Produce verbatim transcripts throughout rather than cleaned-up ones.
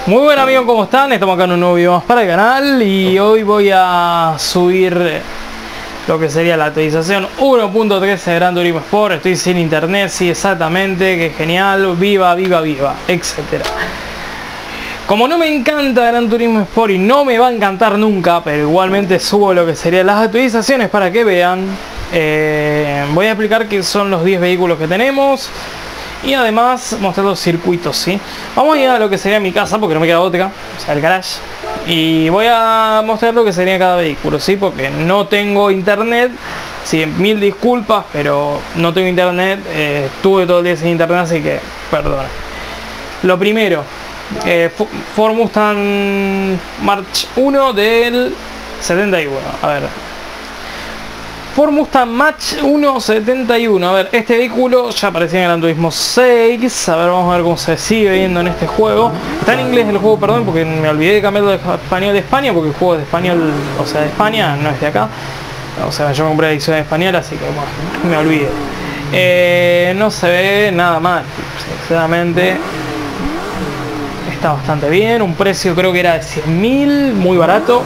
Muy buen amigos, ¿cómo están? Estamos acá en un nuevo video más para el canal y hoy voy a subir lo que sería la actualización uno punto trece de Gran Turismo Sport. Estoy sin internet, sí, exactamente, que genial, viva, viva, viva, etcétera. Como no me encanta Gran Turismo Sport y no me va a encantar nunca, pero igualmente subo lo que serían las actualizaciones para que vean. Eh, voy a explicar qué son los diez vehículos que tenemos y además mostrar los circuitos, ¿sí? Vamos a ir a lo que sería mi casa porque no me queda otra, o sea, el garage. Y voy a mostrar lo que sería cada vehículo, ¿sí? Porque no tengo internet, sí, mil disculpas, pero no tengo internet, eh, estuve todo el día sin internet, así que perdona. Lo primero, eh, Ford Mustang March uno del setenta y uno, a ver. Ford Mustang March uno setenta y uno. A ver, este vehículo ya aparecía en Gran Turismo seis. A ver, vamos a ver cómo se sigue viendo en este juego. Está en inglés el juego, perdón, porque me olvidé de cambiarlo de español de España, porque el juego es de español, o sea, de España, no es de acá. O sea, yo compré la edición española, así que bueno, me olvidé. Eh, no se ve nada mal, sinceramente. Está bastante bien. Un precio creo que era de cien mil, muy barato.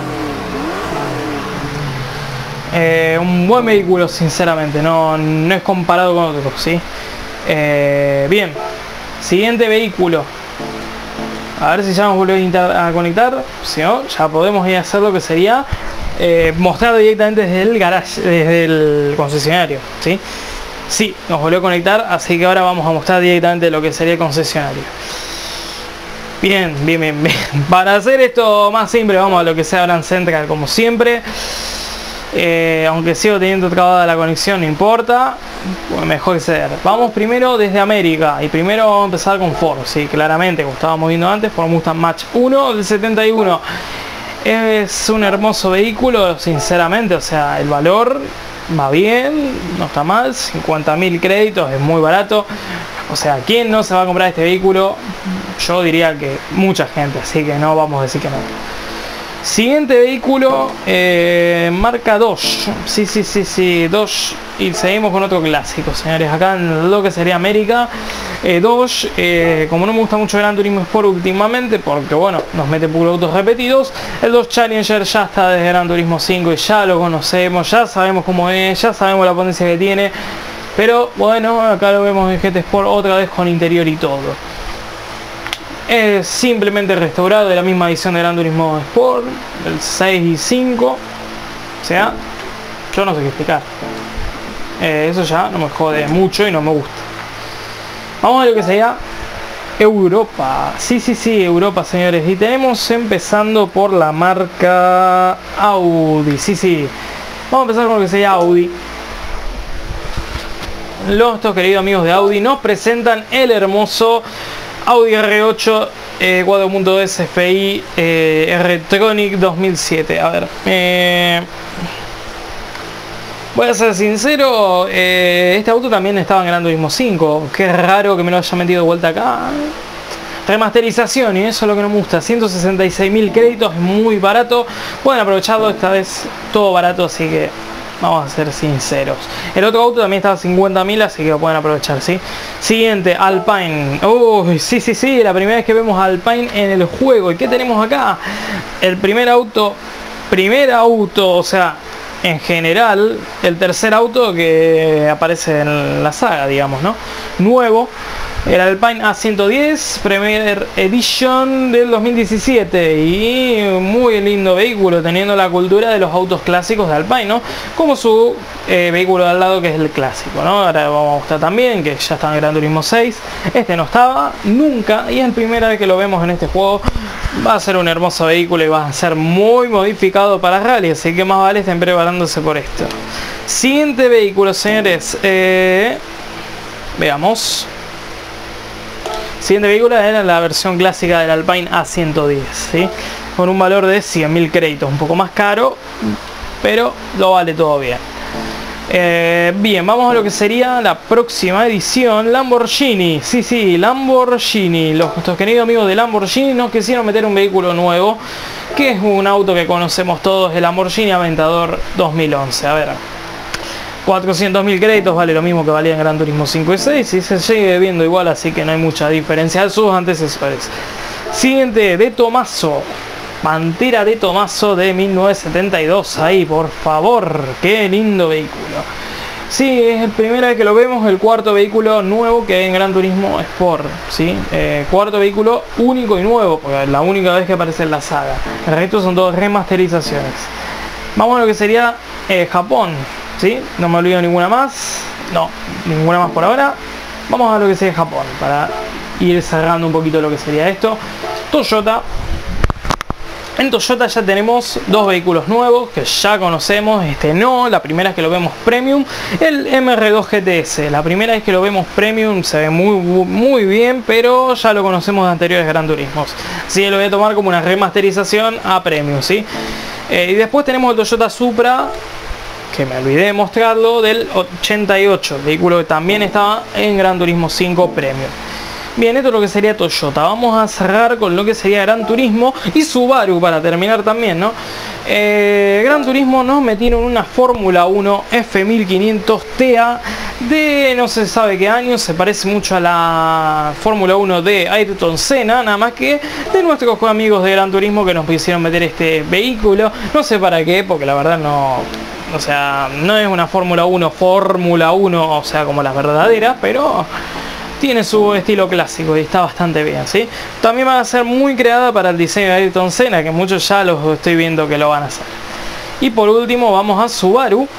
Eh, un buen vehículo, sinceramente, no, no es comparado con otros, ¿sí? Eh, bien, siguiente vehículo. A ver si ya nos volvemos a conectar. Si no, ya podemos ir a hacer lo que sería eh, mostrar directamente desde el garage, desde el concesionario, ¿sí? Sí, nos volvió a conectar, así que ahora vamos a mostrar directamente lo que sería el concesionario. Bien, bien, bien, bien. Para hacer esto más simple, vamos a lo que sea Grand Central, como siempre. Eh, aunque sigo teniendo trabada la conexión, no importa, pues mejor ser. Vamos primero desde América y primero vamos a empezar con Ford, sí, claramente, como estábamos viendo antes, Ford Mustang Mach uno del setenta y uno. Es un hermoso vehículo, sinceramente, o sea, el valor va bien, no está mal, cincuenta mil créditos, es muy barato. O sea, ¿quién no se va a comprar este vehículo? Yo diría que mucha gente, así que no vamos a decir que no. Siguiente vehículo, eh, marca Dodge. Sí, sí, sí, sí, Dodge. Y seguimos con otro clásico, señores. Acá en lo que sería América, eh, Dodge. Eh, como no me gusta mucho Gran Turismo Sport últimamente, porque bueno, nos mete puros autos repetidos, el Dodge Challenger ya está desde Gran Turismo cinco y ya lo conocemos, ya sabemos cómo es, ya sabemos la potencia que tiene. Pero bueno, acá lo vemos en G T Sport otra vez con interior y todo. Es simplemente restaurado de la misma edición de Gran Turismo Sport, el seis y cinco. O sea, yo no sé qué explicar. Eh, eso ya no me jode mucho y no me gusta. Vamos a lo que sería Europa. Sí, sí, sí, Europa, señores. Y tenemos empezando por la marca Audi. Sí, sí. Vamos a empezar con lo que sería Audi. Los queridos amigos de Audi nos presentan el hermoso Audi R ocho eh, cuatro punto dos F I eh, R-Tronic dos mil siete. A ver, eh, voy a ser sincero, eh, este auto también estaba en Gran Turismo cinco. Qué raro que me lo haya metido de vuelta acá. Remasterización, y eso es lo que no me gusta. ciento sesenta y seis mil créditos, muy barato. Pueden aprovecharlo, esta vez todo barato, así que vamos a ser sinceros. El otro auto también estaba a cincuenta mil, así que lo pueden aprovechar, ¿sí? Siguiente, Alpine. Uy, sí, sí, sí, la primera vez que vemos a Alpine en el juego. ¿Y qué tenemos acá? El primer auto, primer auto, o sea, en general, el tercer auto que aparece en la saga, digamos, ¿no? Nuevo. El Alpine A ciento diez Premier Edition del dos mil diecisiete, y muy lindo vehículo, teniendo la cultura de los autos clásicos de Alpine, ¿no? Como su eh, vehículo de al lado, que es el clásico, ¿no? Ahora vamos a mostrar también que ya está en Gran Turismo seis. Este no estaba nunca y es la primera vez que lo vemos en este juego. Va a ser un hermoso vehículo y va a ser muy modificado para rally, así que más vale estén preparándose por esto. Siguiente vehículo, señores, eh, veamos. Siguiente vehículo era la versión clásica del Alpine A ciento diez, ¿sí? Con un valor de cien mil créditos, un poco más caro, pero lo vale todo bien. Eh, bien, vamos a lo que sería la próxima edición, Lamborghini. Sí, sí, Lamborghini. Los, nuestros queridos amigos de Lamborghini nos quisieron meter un vehículo nuevo, que es un auto que conocemos todos, el Lamborghini Aventador dos mil once. A ver, cuatrocientos mil créditos, vale lo mismo que valía en Gran Turismo cinco y seis y se sigue viendo igual, así que no hay mucha diferencia de sus antecesores. Siguiente, de Tomaso. Pantera de Tomaso de mil novecientos setenta y dos. Ahí, por favor. Qué lindo vehículo. Sí, es la primera vez que lo vemos. El cuarto vehículo nuevo que hay en Gran Turismo Sport. ¿Sí? Eh, cuarto vehículo único y nuevo. Porque es la única vez que aparece en la saga. El resto son todas remasterizaciones. Vamos a lo que sería eh, Japón. ¿Sí? No me olvido ninguna más. No, ninguna más por ahora. Vamos a lo que sería Japón. Para ir cerrando un poquito lo que sería esto. Toyota. En Toyota ya tenemos dos vehículos nuevos que ya conocemos, este no, la primera vez que lo vemos Premium, el M R dos G T S. La primera vez que lo vemos Premium se ve muy muy bien, pero ya lo conocemos de anteriores Gran Turismos. Así que lo voy a tomar como una remasterización a Premium, ¿sí? Eh, y después tenemos el Toyota Supra, que me olvidé de mostrarlo, del ochenta y ocho, vehículo que también estaba en Gran Turismo cinco Premium. Bien, esto es lo que sería Toyota. Vamos a cerrar con lo que sería Gran Turismo y Subaru para terminar también, ¿no? Eh, Gran Turismo nos metieron una Fórmula uno F mil quinientos T A de no se sabe qué año. Se parece mucho a la Fórmula uno de Ayrton Senna, nada más que de nuestros amigos de Gran Turismo que nos quisieron meter este vehículo. No sé para qué, porque la verdad no... O sea, no es una Fórmula uno, Fórmula uno, o sea, como las verdaderas, pero... tiene su estilo clásico y está bastante bien, ¿sí? También va a ser muy creada para el diseño de Ayrton Senna, que muchos ya los estoy viendo que lo van a hacer. Y por último vamos a Subaru.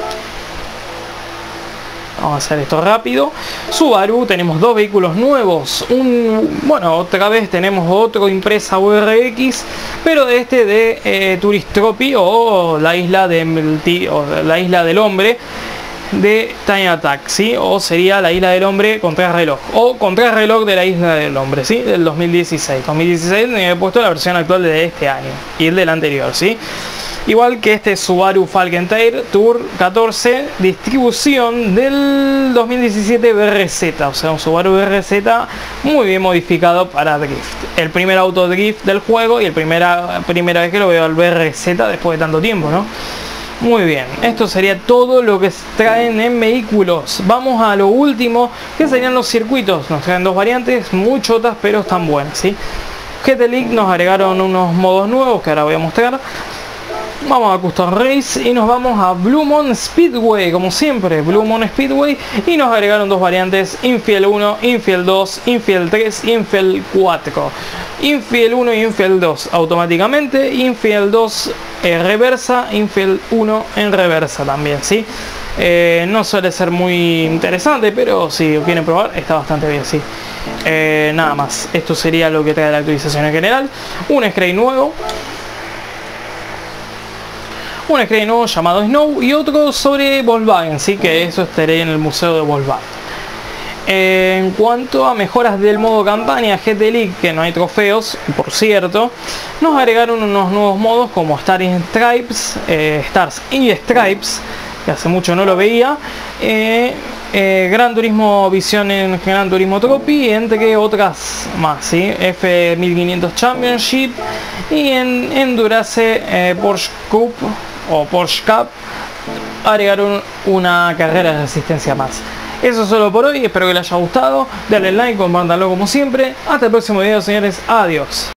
Vamos a hacer esto rápido. Subaru, tenemos dos vehículos nuevos. Un, bueno, otra vez tenemos otro Impreza U R X, pero de este de eh, Tourist Trophy o la isla de o la isla del hombre de Time Attack, ¿sí? O sería la isla del hombre contrarreloj o contrarreloj de la isla del hombre, ¿sí? Del dos mil dieciséis. dos mil dieciséis me he puesto la versión actual de este año y el del anterior, ¿sí? Igual que este Subaru Falcon Tail Tour catorce, distribución del dos mil diecisiete B R Z, o sea, un Subaru B R Z muy bien modificado para drift. El primer auto drift del juego y el primera primera vez que lo veo al B R Z después de tanto tiempo, ¿no? Muy bien, esto sería todo lo que traen en vehículos. Vamos a lo último, que serían los circuitos. Nos traen dos variantes, muy chotas, pero están buenas, ¿sí? G T League nos agregaron unos modos nuevos que ahora voy a mostrar. Vamos a Custom Race y nos vamos a Blue Moon Speedway, como siempre, Blue Moon Speedway. Y nos agregaron dos variantes, Infield uno, Infield dos, Infield tres, Infield cuatro. Infield uno y Infield dos automáticamente, Infield dos eh, reversa, Infield uno en reversa también, ¿sí? Eh, no suele ser muy interesante, pero si lo quieren probar está bastante bien, sí. Eh, nada más, esto sería lo que trae la actualización en general. Un Scray nuevo, un Scray nuevo llamado Snow y otro sobre Volkswagen, sí, que eso estaré en el museo de Volkswagen. En cuanto a mejoras del modo campaña G T League, que no hay trofeos, por cierto, nos agregaron unos nuevos modos como Stars and Stripes, eh, Stars y Stripes, que hace mucho no lo veía, eh, eh, Gran Turismo Visión en Gran Turismo Trophy, entre otras más, ¿sí? F mil quinientos Championship y en Endurance eh, Porsche Cup o Porsche Cup agregaron una carrera de resistencia más. Eso es solo por hoy, espero que les haya gustado, denle like, compártanlo como siempre. Hasta el próximo video, señores, adiós.